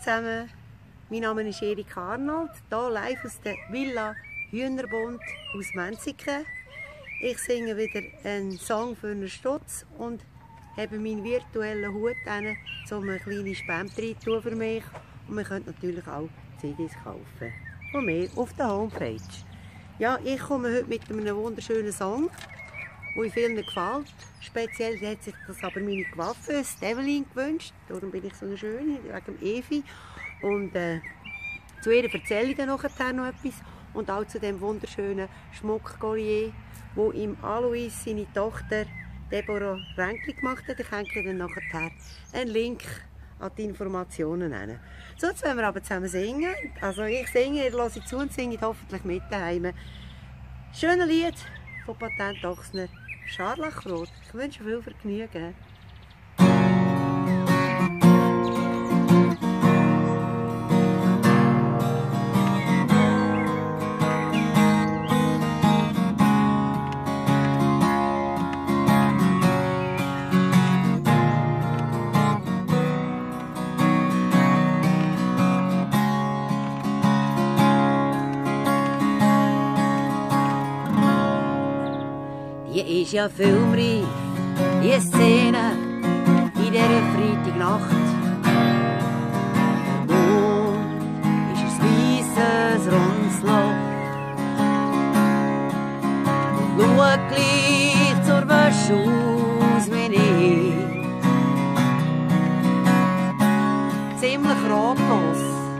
zusammen, mein Name ist Erika Arnold, hier live aus der Villa Hühnerbund aus Menziken. Ich singe wieder einen Song für einen Stutz und habe meinen virtuellen Hut an, um eine kleine Spende rein für mich. Und man könnt natürlich auch CDs kaufen von mir auf der Homepage. Ja, ich komme heute mit einem wunderschönen Song, der vielen gefällt. Speziell hat sich das aber meine Gewaffe, Evelyn, gewünscht. Darum bin ich so eine schöne, wegen Evi. Und zu ihr erzähle ich dann nachher noch etwas. Und auch zu dem wunderschönen Schmuckcollier, wo ihm Alois, seine Tochter Deborah Ränkli gemacht hat. Ich hänge dann nachher einen Link an die Informationen hin. So, jetzt wollen wir aber zusammen singen. Also ich singe, ihr hört zu und singt hoffentlich mit daheim. Schönes Lied von Patent Ochsner, Scharlachrot. Ich wünsche viel Vergnügen. Die ist ja filmreif, die Szene in dieser Freitagnacht. Der Mond ist ein weisses Runzloch und schaut gleich zur Wäsche aus wie ich. Ziemlich ratlos.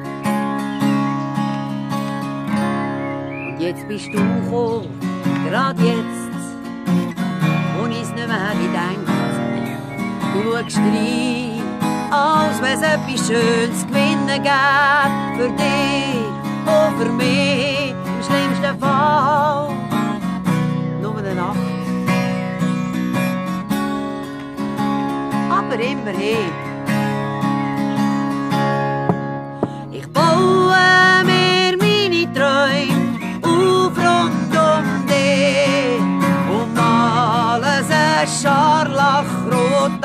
Und jetzt bist du gekommen, gerade jetzt, und ich es nicht mehr hätte gedacht. Du schaust rein, als wenn es etwas Schönes gewinnen gäbe. Für dich und für mich, im schlimmsten Fall nur eine Nacht. Aber immerhin, ich baue mir meine Träume auf rund um dich und male ein Scharlachrot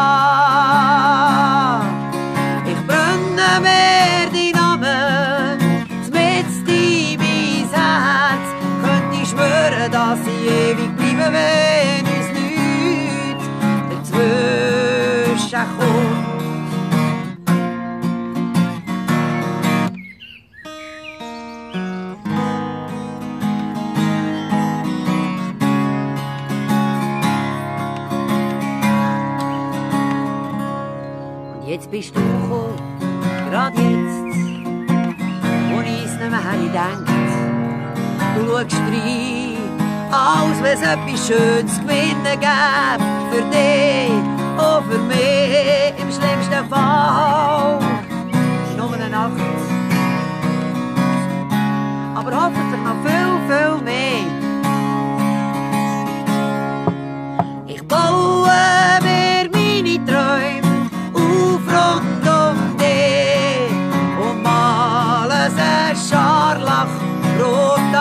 an. Ich brenne mir die Namen mitten in mein Herz. Könnte ich schwören, dass ich ewig bleiben, wenn uns nichts dazwischen kommt. Jetzt bist du gekommen, gerade jetzt, wo ich es nicht mehr hätte gedacht. Du schaust rein, als wenn es etwas Schönes gewinnen gäbe. Für dich und für mich, im schlimmsten Fall nur eine Nacht. Aber hoffentlich noch viel, viel mehr. Ich baue mir meine Träume rund um dich und male ein Scharlachrot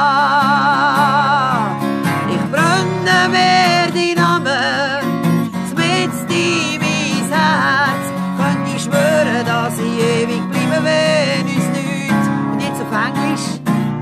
an. Ich brenne mir die Namen mitten in mein Herz. Könnte ich schwören, dass ich ewig bleibe, wenn uns nichts. Und jetzt auf Englisch.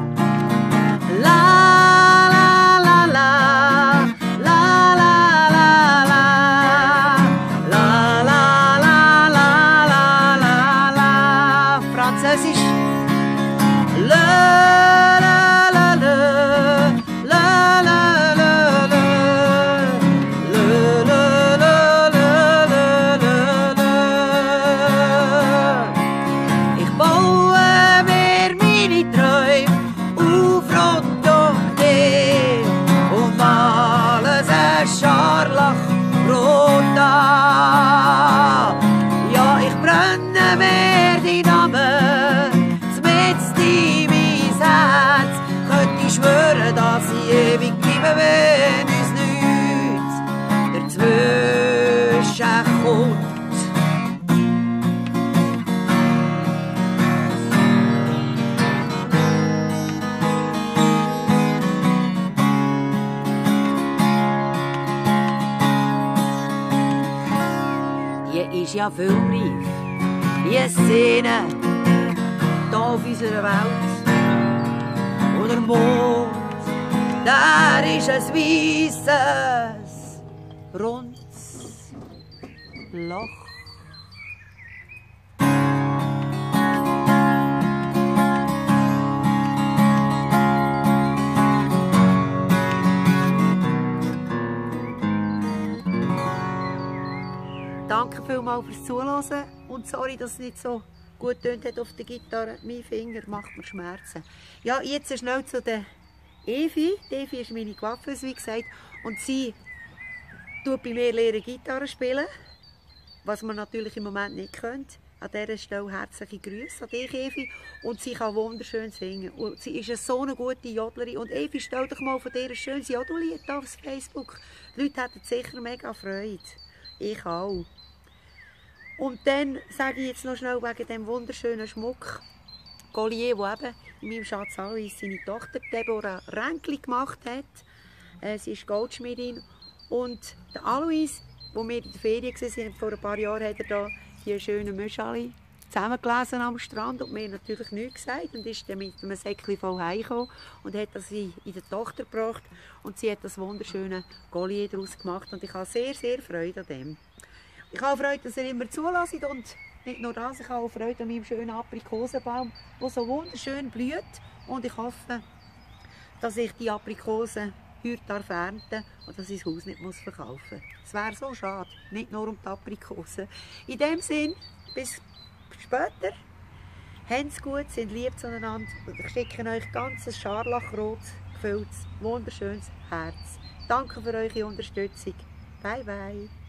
Ja, ich brenne mir die Namen mitten in mein Herz. Könnte ich schwören, dass ich ewig bleibe, wenn uns nichts dazwischen kommt. Die ist ja filmreif, wie Szene hier auf unserer Welt. Und der Mond, der ist ein weisses, rundes Loch. Danke vielmals fürs Zuhören und sorry, dass es nicht so gut tönt hat auf der Gitarre. Mein Finger macht mir Schmerzen. Ja, jetzt schnell zu der Evi. Die Evi ist meine Coiffeuse, wie gesagt, und sie tut bei mir lernen Gitarre spielen, was man natürlich im Moment nicht könnte. An dieser Stelle herzliche Grüße an dich, Evi. Und sie kann wunderschön singen. Und sie ist so eine gute Jodlerin. Und Evi, stell dich mal von dir ein schönes Jodellied auf Facebook. Die Leute hätten sicher mega Freude. Ich auch. Und dann sage ich jetzt noch schnell wegen dem wunderschönen Schmuck. Collier, der eben in meinem Schatz Alois seine Tochter Deborah Ränkli gemacht hat. Sie ist Goldschmiedin. Und der Alois, wo wir in der Ferien waren, vor ein paar Jahren, hat er da die schönen Möschali zusammengelesen am Strand und mir natürlich nichts gesagt. Und ist dann mit einem Säckchen voll heimgekommen und hat das in der Tochter gebracht. Und sie hat das wunderschöne Collier daraus gemacht. Und ich habe sehr, sehr Freude an dem. Ich habe Freude, dass ihr immer zulässt und nicht nur das, ich habe auch Freude an meinem schönen Aprikosenbaum, der so wunderschön blüht. Und ich hoffe, dass ich die Aprikosen heute ernten und dass ich das Haus nicht verkaufen muss. Es wäre so schade, nicht nur um die Aprikosen. In dem Sinn, bis später. Habt's gut, sind lieb zueinander. Und ich schicke euch ganz ein scharlachrot gefülltes, wunderschönes Herz. Danke für eure Unterstützung. Bye, bye.